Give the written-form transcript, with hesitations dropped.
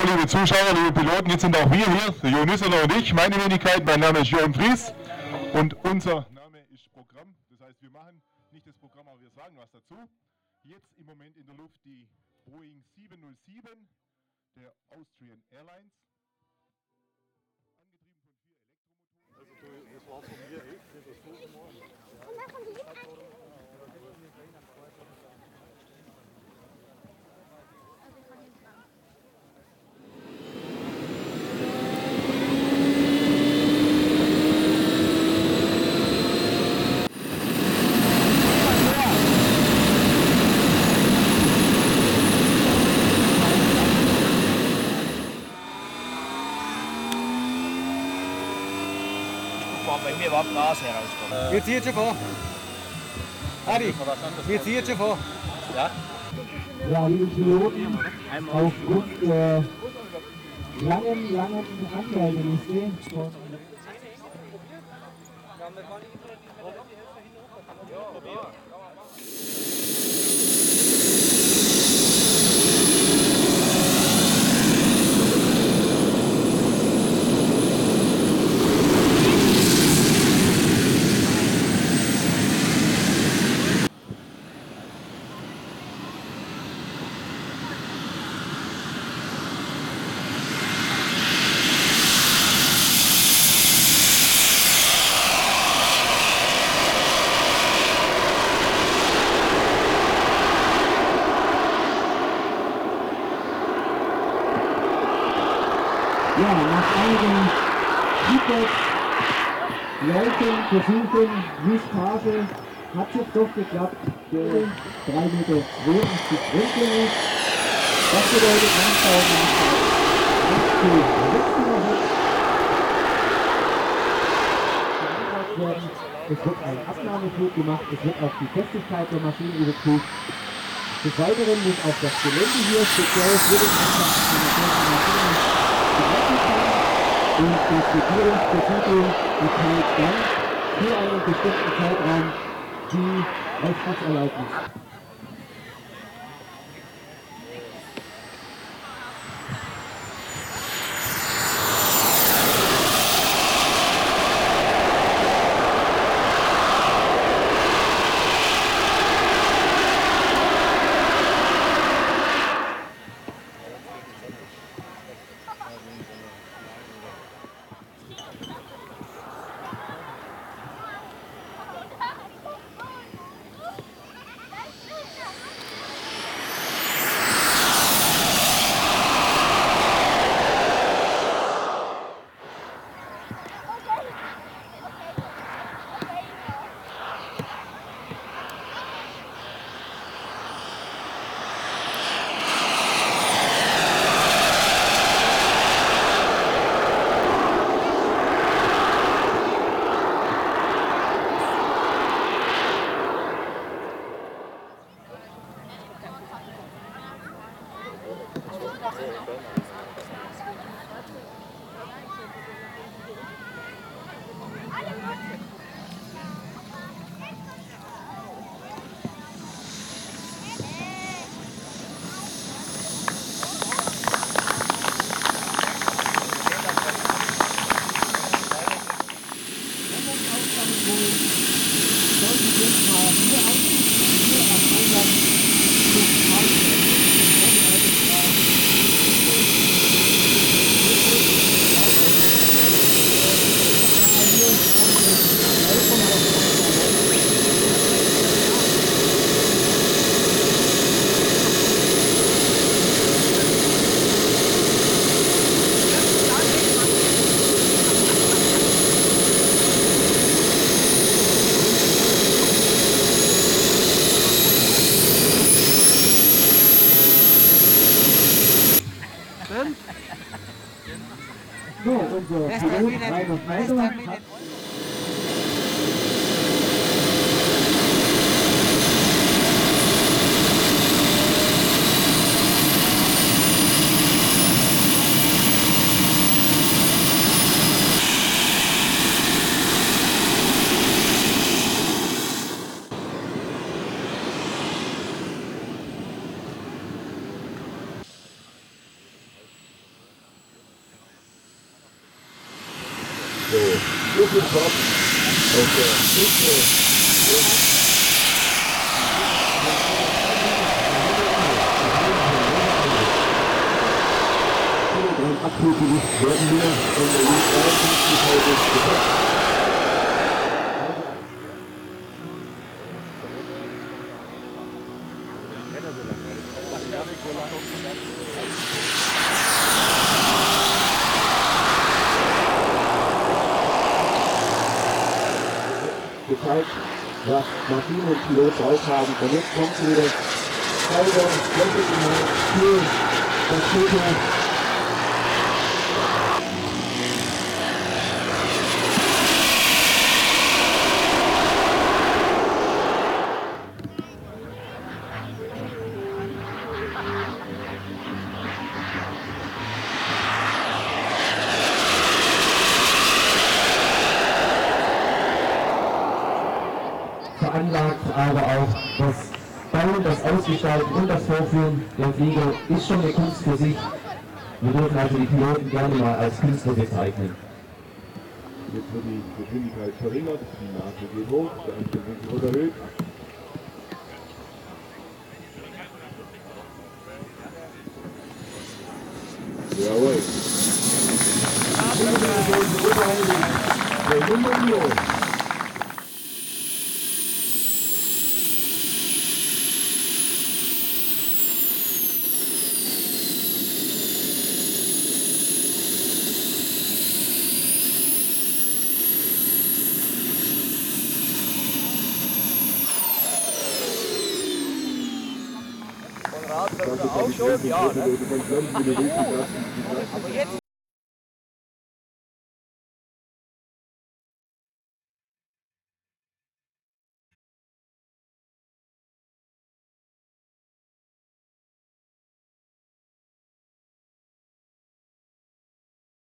liebe Zuschauer, liebe Piloten, jetzt sind auch wir hier, der Jo Nisseler und ich. Meine Wenigkeit, mein Name ist Jörn Fries und unser Name ist Programm. Das heißt, wir machen nicht das Programm, aber wir sagen was dazu. Jetzt im Moment in der Luft die Boeing 707 der Austrian Airlines. Angetrieben von 4 Elektromotoren. Also das war von mir echt, das Foto morgen. Bei mir überhaupt Gas herauskommt. Wir ziehen schon vor. Adi, wir ziehen schon vor. Ja? Ja, liebe Piloten, aufgrund der langen Anmeldeliste von ja, nach einigen Feedbacks, Leuten, Versuchen, Missphase, hat es jetzt doch geklappt, der 3,82 Meter Grundlänge. Das bedeutet, Anstauung es wird ein Abnahmeflug gemacht, es wird auf die Festigkeit der Maschine überprüft. Des Weiteren muss auch das Gelände hier speziell für den Abstand der Maschine und das Regierungspräsidium erteilt dann für einen bestimmten Zeitraum die Ausflugserlaubnis. So, unser Pilot Rainer Schneider hat Abfluggewicht werden wir von der Wingspan heute gesetzt. Gezeigt, was Maschine und Pilot drauf haben. Und jetzt kommt wieder Schreiber, Fläche für das Foto. Veranlagt, aber auch das Bauen, das Ausgestalten und das Vorführen der Flieger ist schon eine Kunst für sich. Wir dürfen also die Piloten gerne mal als Künstler bezeichnen. Jetzt wird die Geschwindigkeit verringert, die Nase geht hoch, der Anstieg wird erhöht. Jawohl. Der Jumbolino. Auch schon? Ja, ne? Aber jetzt